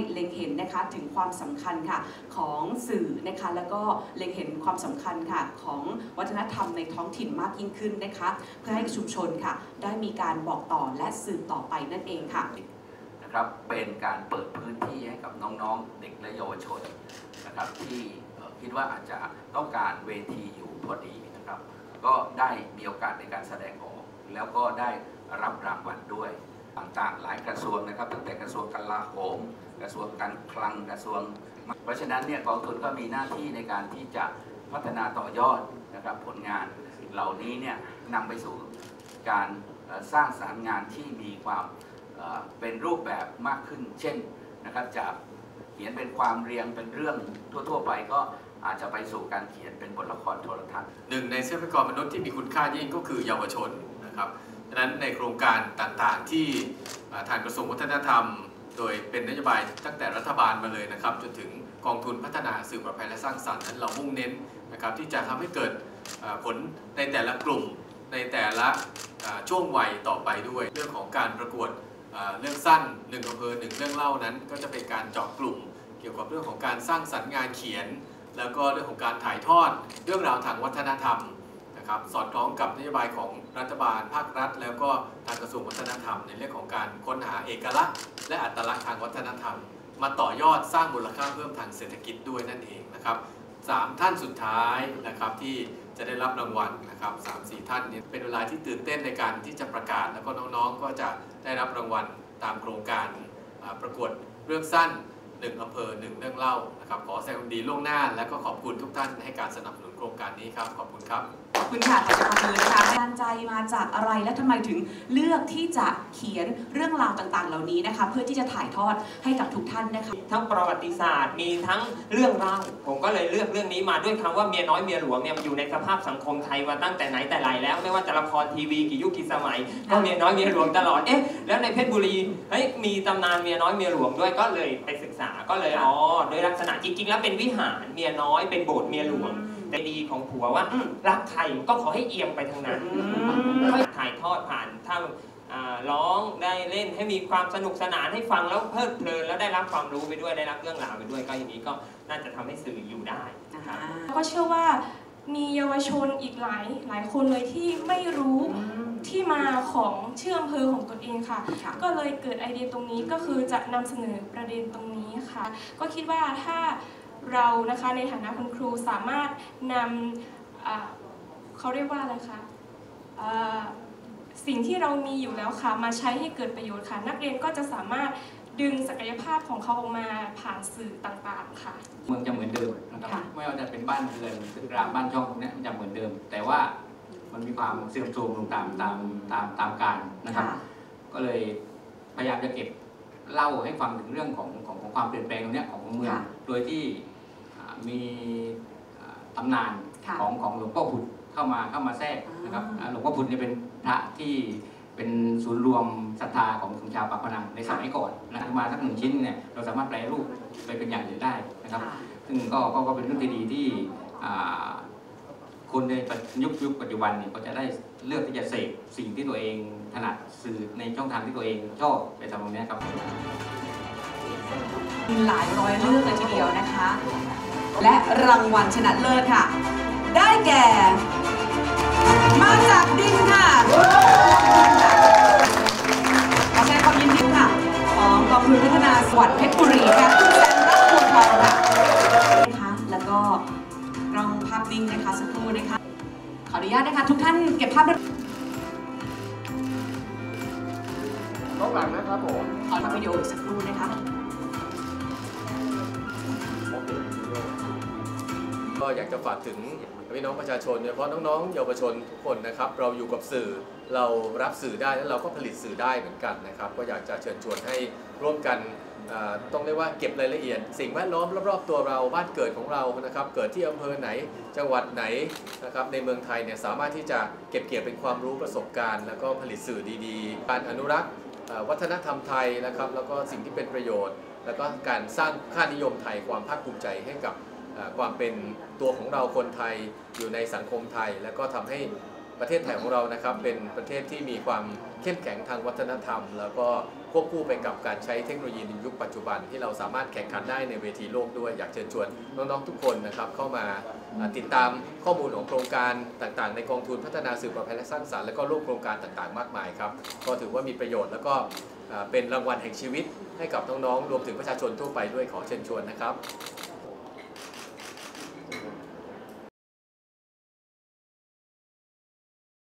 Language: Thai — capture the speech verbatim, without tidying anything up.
เล็งเห็นนะคะถึงความสำคัญค่ะของสื่อนะคะแล้วก็เล็งเห็นความสำคัญค่ะของวัฒนธรรมในท้องถิ่นมากยิ่งขึ้นนะคะเพื่อให้ชุมชนค่ะได้มีการบอกต่อและสืบต่อไปนั่นเองค่ะนะครับเป็นการเปิดพื้นที่ให้กับน้องๆเด็กและเยาวชนนะครับที่คิดว่าอาจจะต้องการเวทีอยู่พอดีนะครับก็ได้มีโอกาสในการแสดงออกแล้วก็ได้รับรางวัลด้วยต่างๆหลายกระทรวงนะครับตั้งแต่กระทรวงกลาโหมกระทรวงการคลังกระทรวงเพราะฉะนั้นเนี่ยกองทุนก็มีหน้าที่ในการที่จะพัฒนาต่อยอดนะครับผลงานเหล่านี้เนี่ยนำไปสู่การสร้างสรรค์งานที่มีความเป็นรูปแบบมากขึ้นเช่นนะครับจากเขียนเป็นความเรียงเป็นเรื่องทั่วๆไปก็อาจจะไปสู่การเขียนเป็นบทละครโทรทัศน์หนึ่งในทรัพยากรมนุษย์ที่มีคุณค่ายิ่งก็คือเยาวชนนะครับดังนั้นในโครงการต่างๆที่ทางกระทรวงวัฒนธรรมโดยเป็นนโยบายตั้งแต่รัฐบาลมาเลยนะครับจนถึงกองทุนพัฒนาสื่อปลอดภัยและสร้างสรรค์นั้นเรามุ่งเน้นนะครับที่จะทำให้เกิดผลในแต่ละกลุ่มในแต่ละช่วงวัยต่อไปด้วยเรื่องของการประกวดเรื่องสั้นหนึ่งอำเภอหนึ่งเรื่องเล่านั้นก็จะเป็นการเจาะกลุ่มเกี่ยวกับเรื่องของการสร้างสรรค์งานเขียนแล้วก็เรื่องของการถ่ายทอดเรื่องราวทางวัฒนธรรมนะครับสอดคล้องกับนโยบายของรัฐบาลภาครัฐแล้วก็ทางกระทรวงวัฒนธรรมในเรื่องของการค้นหาเอกลักษณ์และอัตลักษณ์ทางวัฒนธรรมมาต่อยอดสร้างมูลค่าเพิ่มทางเศรษฐกิจด้วยนั่นเองนะครับสามท่านสุดท้ายนะครับที่จะได้รับรางวัลนะครับสามสี่ท่านนี้เป็นเวลาที่ตื่นเต้นในการที่จะประกาศแล้วก็น้องๆก็จะได้รับรางวัลตามโครงการประกวดเรื่องสั้นหนึ่งอำเภอหนึ่งเรื่องเล่านะครับขอแสดงความดีล่วงหน้าและก็ขอบคุณทุกท่านให้การสนับสนุนโครงการนี้ครับขอบคุณครับขอบคุณค่ะขอบคุณนะคะแรงใจมาจากอะไรและทำไมถึงเลือกที่จะเขียนเรื่องราวต่างๆเหล่านี้นะคะเพื่อที่จะถ่ายทอดให้กับทุกท่านนะคะทั้งประวัติศาสตร์มีทั้งเรื่องเล่าผมก็เลยเลือกเรื่องนี้มาด้วยคำว่าเมียน้อยเมียหลวงเนี่ยมันอยู่ในสภาพสังคมไทยมาตั้งแต่ไหนแต่ไรแล้วไม่ว่าจะละครทีวีกี่ยุคกี่สมัยก็เมียน้อยเมียหลวงตลอดเอ๊ะแล้วในเพชรบุรีเฮ้ยมีตำนานเมียน้อยเมียหลวงด้วยก็เลยไปศึกษาก็เลยอ๋อโดยลักษณะจริงๆแล้วเป็นวิหารเมียน้อยเป็นโบสถ์เมียหลวงในดีของผัวว่ารักใครก็ขอให้เอียงไปทางนั้นค่อยถ่ายทอดผ่านถ้าร้องได้เล่นให้มีความสนุกสนานให้ฟังแล้วเพลิดเพลินแล้วได้รับความรู้ไปด้วยได้รับเรื่องราวไปด้วยก็อย่างนี้ก็น่าจะทำให้สื่ออยู่ได้นะครับก็เชื่อว่ามีเยาวชนอีกหลายหลายคนเลยที่ไม่รู้ที่มาของชื่ออำเภอของตนเองค่ะก็เลยเกิดไอเดียตรงนี้ก็คือจะนำเสนอประเด็นตรงนี้ค่ะก็คิดว่าถ้าเรานะคะในฐานะคุณครูสามารถนำเขาเรียกว่าอะไรคะสิ่งที่เรามีอยู่แล้วค่ะมาใช้ให้เกิดประโยชน์ค่ะนักเรียนก็จะสามารถดึงศักยภาพของเขาออกมาผ่านสื่อต่างๆค่ะเมืองจะเหมือนเดิมนะครับไม่ว่าจะเป็นบ้านเรือนตึกรามบ้านช่องพวกนี้มันจะเหมือนเดิมแต่ว่ามันมีความเสื่อมโทรมลงตามตามตามตามกาลนะครับก็เลยพยายามจะเก็บเล่าให้ฟังถึงเรื่องของของของความเปลี่ยนแปลงตรงนี้ของเมืองโดยที่มีตำนานของของหลวงพ่อผุดเข้ามาเข้ามาแทรกนะครับหลวงพ่อผุดนี่เป็นพระที่เป็นศูนย์รวมศรัทธาของของชาวปากพนังในสมัยก่อนนะมาสักหนึ่งชิ้นเนี่ยเราสามารถแปลรูปไปเป็นอย่างอื่นได้นะครับซึ่งก็ก็เป็นเรื่องที่ดีที่คนในยุคยุคปัจจุบันเนี่ยก็จะได้เลือกที่จะเสพสิ่งที่ตัวเองถนัดสื่อในช่องทางที่ตัวเองชอบไปทำตรงนี้ครับหลายร้อยเรื่องเลยทีเดียวนะคะและรางวัลชนะเลิศค่ะได้แก่มาจากดินค่ะขอแสดงความยินดีค่ะของกองทุนพัฒนาจังหวัดเพชรบุรีค่ะคุณแสนรักบัวทองค่ะนะคะแล้วก็กล้องภาพนิ่งนะคะสักครู่นะคะขออนุญาตนะคะทุกท่านเก็บภาพด้วยกล้องหลังนะครับผมขอทำวิดีโอสักครู่นะคะก็อยากจะฝากถึงพี่น้องประชาชนโดยเฉพาะน้องๆเยาวชนทุกคนนะครับเราอยู่กับสื่อเรารับสื่อได้และเราก็ผลิตสื่อได้เหมือนกันนะครับก็อยากจะเชิญชวนให้ร่วมกันต้องเรียกว่าเก็บรายละเอียดสิ่งแวดล้อมรอบๆตัวเราบ้านเกิดของเรานะครับเกิดที่อำเภอไหนจังหวัดไหนนะครับในเมืองไทยเนี่ยสามารถที่จะเก็บเกี่ยวเป็นความรู้ประสบการณ์แล้วก็ผลิตสื่อดีๆการอนุรักษ์วัฒนธรรมไทยนะครับแล้วก็สิ่งที่เป็นประโยชน์แล้วก็การสร้างค่านิยมไทยความภาคภูมิใจให้กับความเป็นตัวของเราคนไทยอยู่ในสังคมไทยแล้วก็ทำให้ปประเทศไทยของเรานะครับเป็นประเทศที่มีความเข้มแข็งทางวัฒนธรรมแล้วก็ควบคู่ไปกับการใช้เทคโนโลยีในยุคปัจจุบันที่เราสามารถแข่งขันได้ในเวทีโลกด้วยอยากเชิญชวนน้องๆทุกคนนะครับเข้ามาติดตามข้อมูลของโครงการต่างๆในกองทุนพัฒนาสื่อปลอดภัยและสร้างสรรค์และก็ร่วมโครงการต่างๆมากมายครับก็ถือว่ามีประโยชน์แล้วก็เป็นรางวัลแห่งชีวิตให้กับน้องๆรวมถึงประชาชนทั่วไปด้วยขอเชิญชวนนะครับ